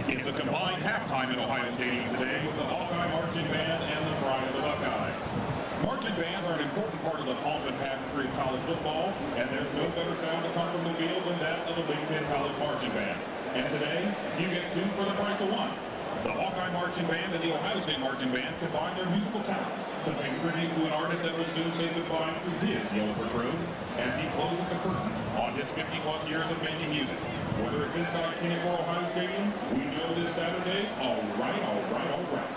It's a combined halftime at Ohio Stadium today with the Hawkeye Marching Band and the Pride of the Buckeyes. Marching bands are an important part of the pomp and pageantry of college football, and there's no better sound to come from the field than that of the Big Ten College Marching Band. And today, you get two for the price of one. The Hawkeye Marching Band and the Ohio State Marching Band combine their musical talents to pay tribute to an artist that will soon say goodbye to his yellow brick road as he closes the curtain on his 50-plus years of making music. Whether it's inside Kinnick or Ohio Stadium, we know this Saturday's all right, all right, all right.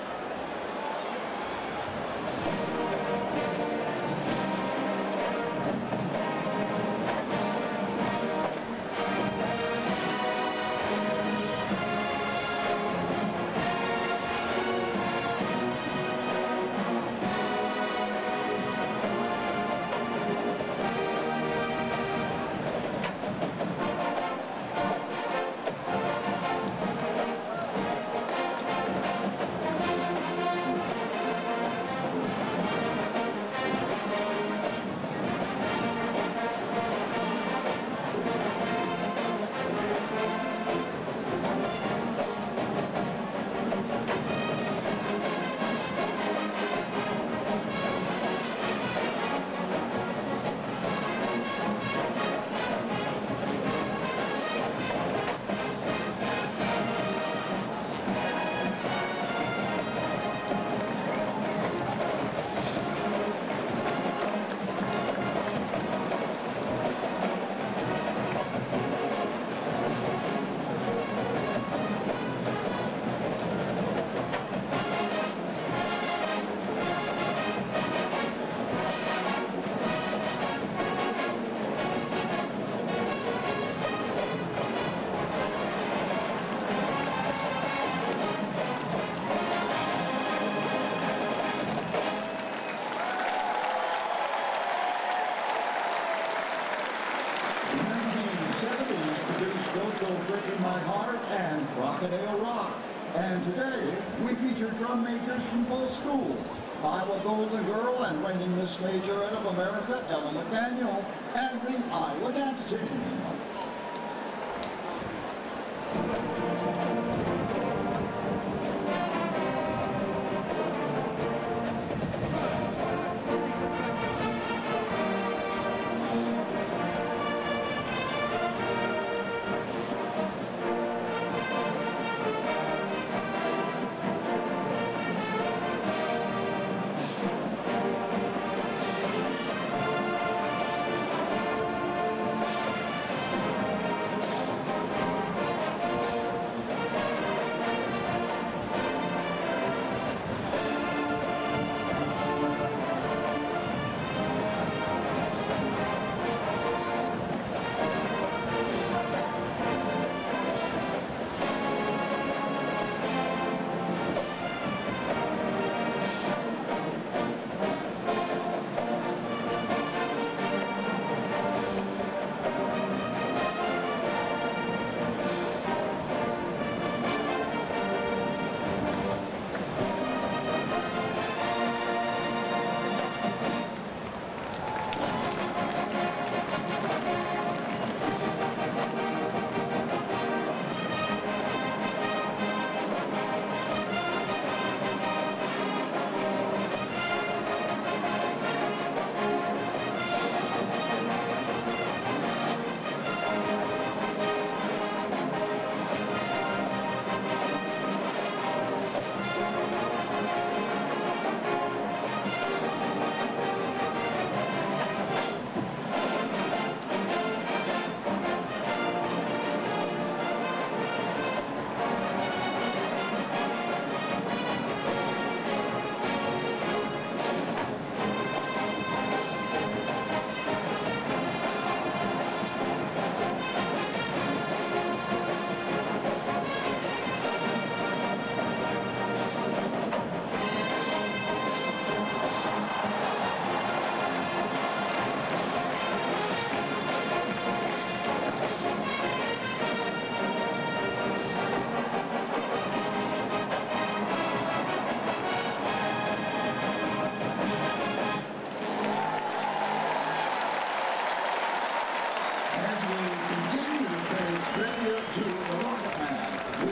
Breaking My Heart and Crocodile Rock. And today, we feature drum majors from both schools. Iowa Golden Girl and reigning Miss Majorette of America, Ella McDaniel, and the Iowa Dance Team.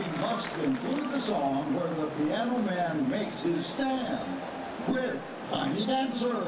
must include the song where the piano man makes his stand with Tiny Dancer.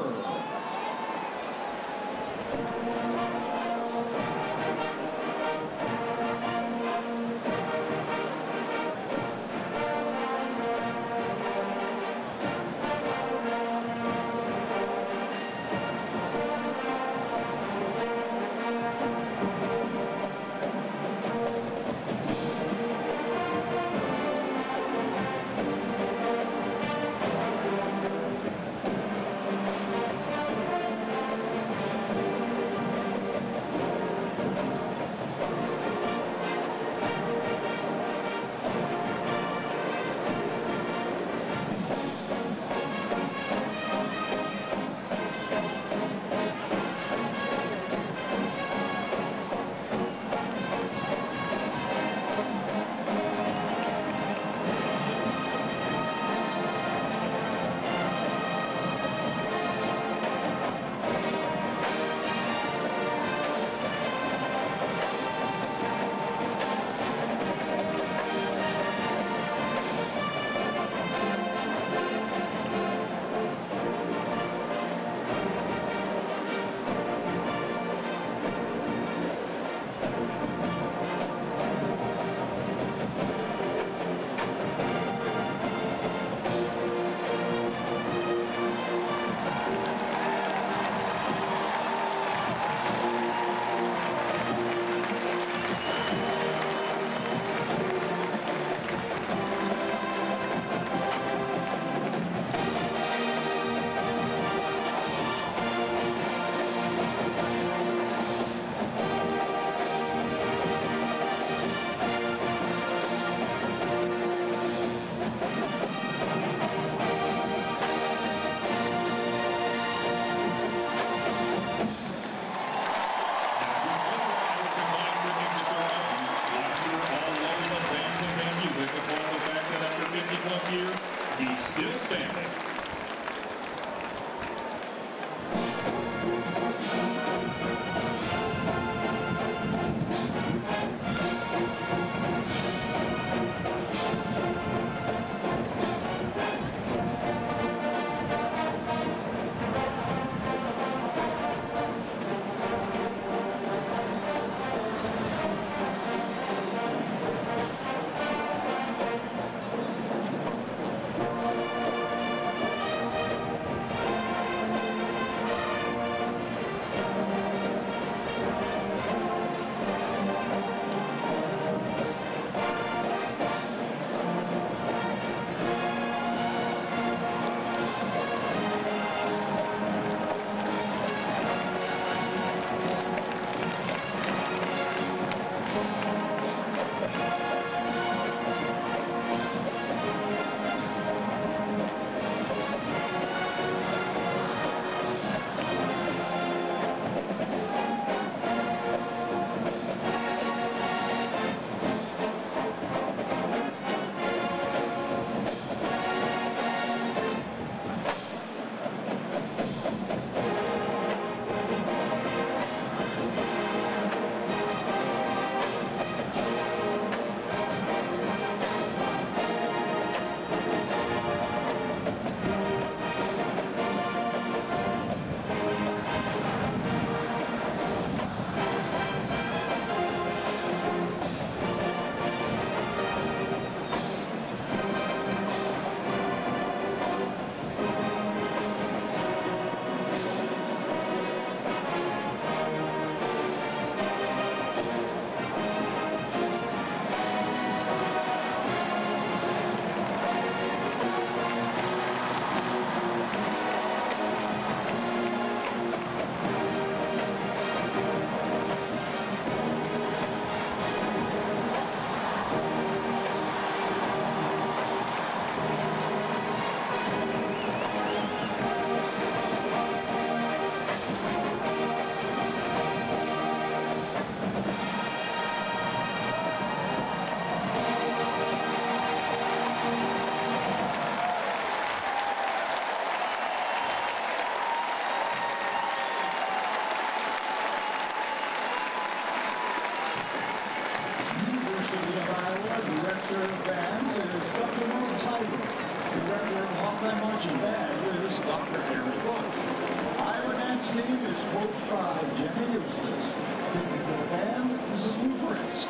Hawkeye Marching Band is Dr. Harry Bush. Iowa dance team is coached by Jenny Eustace. Speaking for the band, this is Lou Frist.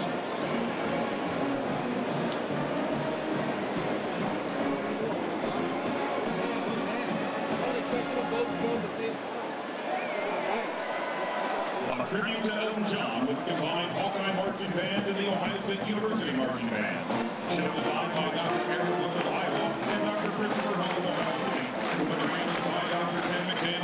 A tribute to Elton John with the combined Hawkeye Marching Band and the Ohio State University Marching Band. Show designed by Dr. Harry Bush of Iowa and Dr. Christopher Hull of Ohio State. With the grant is by Dr. Tim McKay